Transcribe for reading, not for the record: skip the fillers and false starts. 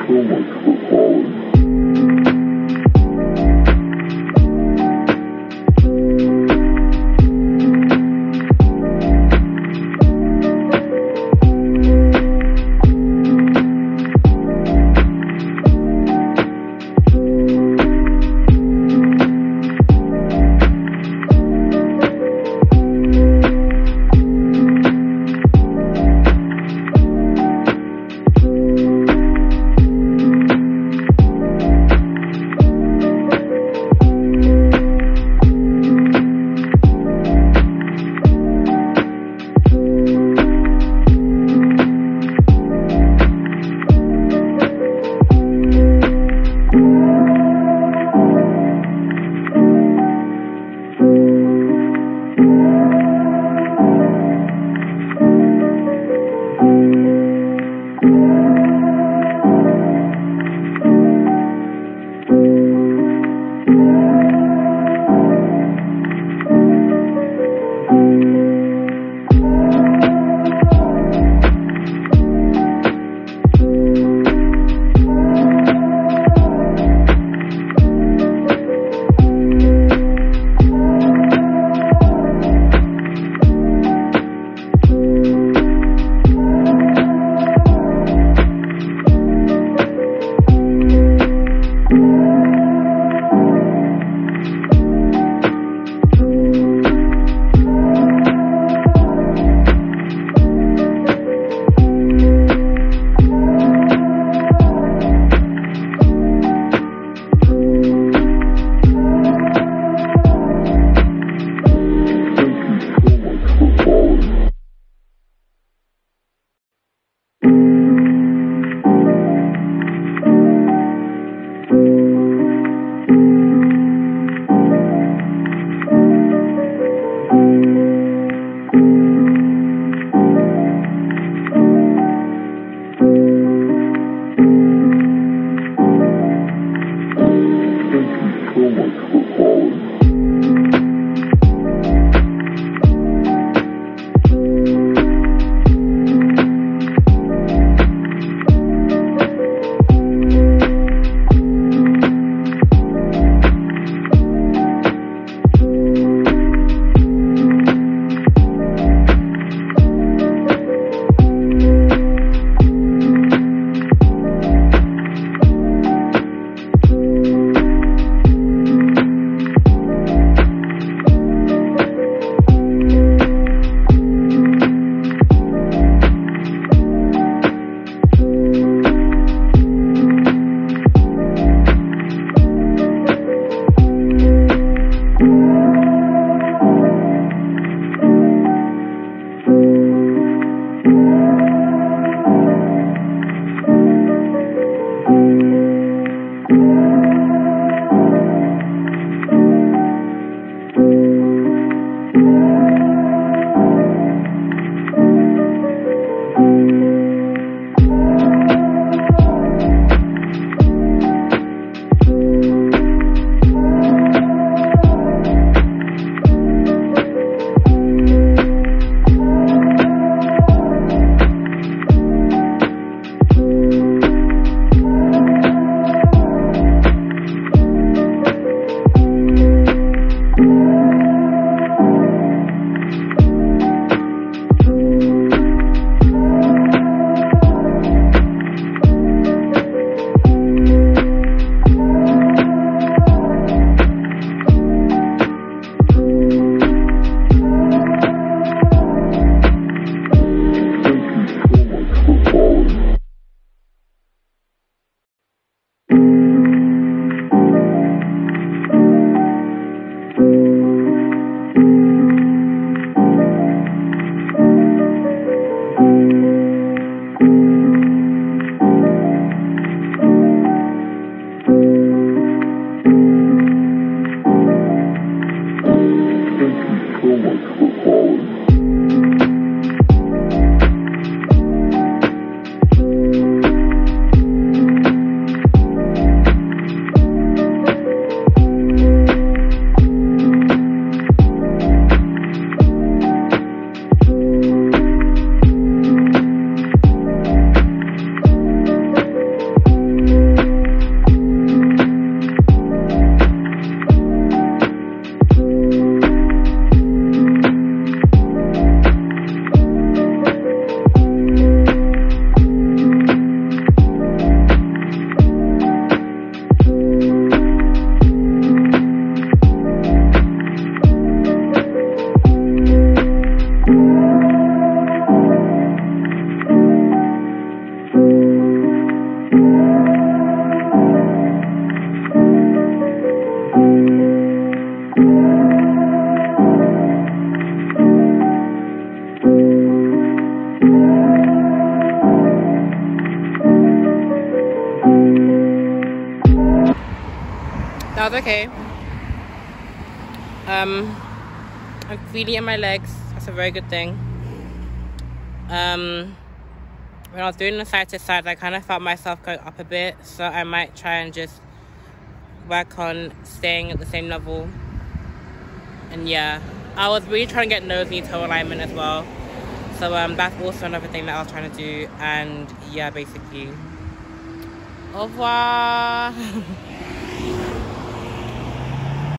so much for calling. I was okay. I'm feeling in my legs. That's a very good thing. When I was doing the side to side, I kind of felt myself going up a bit, so I might try and just work on staying at the same level. And yeah, I was really trying to get nose knee toe alignment as well, so that's also another thing that I was trying to do. And yeah, basically, au revoir.